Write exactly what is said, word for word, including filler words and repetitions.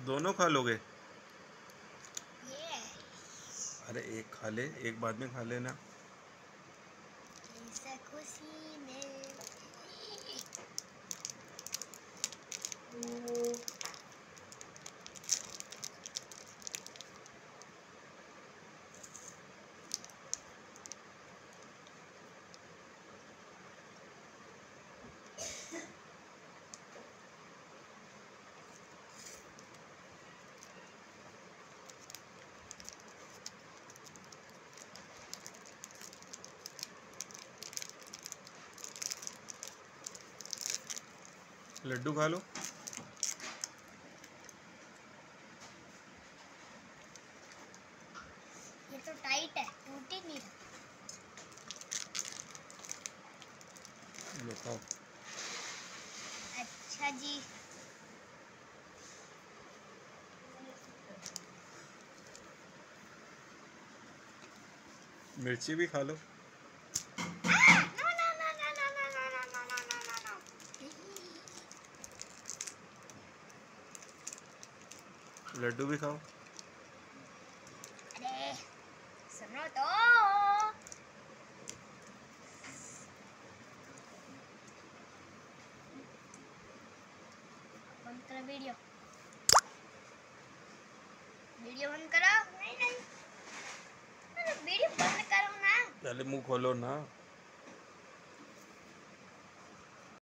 दोनों खा लोगे? ये अरे एक खा ले, एक बाद में खा लेना। ऐसा खुशी में लड्डू खा लो। ये तो टाइट है, टूटी नहीं। लो खाओ। अच्छा जी। मिर्ची भी खा लो। लड्डू भी खाओ। अरे सुनो तो। बंद करो वीडियो। वीडियो बंद करो। नहीं नहीं, अरे वीडियो बंद करो ना। पहले मुंह खोलो ना।